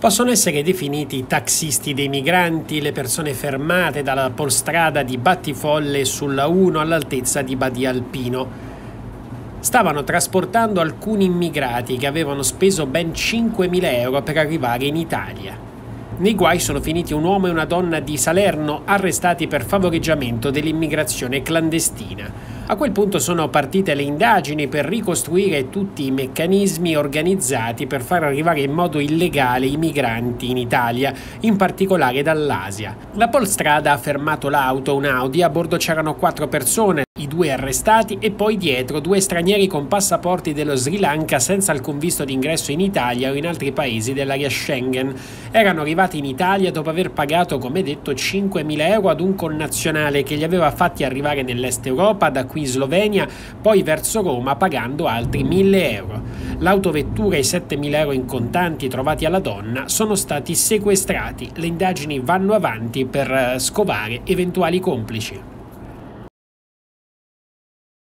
Possono essere definiti taxisti dei migranti le persone fermate dalla polstrada di Battifolle sulla 1 all'altezza di Badia Alpino. Stavano trasportando alcuni immigrati che avevano speso ben 5.000 euro per arrivare in Italia. Nei guai sono finiti un uomo e una donna di Salerno arrestati per favoreggiamento dell'immigrazione clandestina. A quel punto sono partite le indagini per ricostruire tutti i meccanismi organizzati per far arrivare in modo illegale i migranti in Italia, in particolare dall'Asia. La polstrada ha fermato l'auto, un Audi, a bordo c'erano 4 persone, i 2 arrestati e poi dietro 2 stranieri con passaporti dello Sri Lanka senza alcun visto d'ingresso in Italia o in altri paesi dell'area Schengen. Erano arrivati in Italia dopo aver pagato, come detto, 5.000 euro ad un connazionale che li aveva fatti arrivare nell'est Europa, da qui in Slovenia, poi verso Roma, pagando altri 1.000 euro. L'autovettura e i 7.000 euro in contanti trovati alla donna sono stati sequestrati. Le indagini vanno avanti per scovare eventuali complici.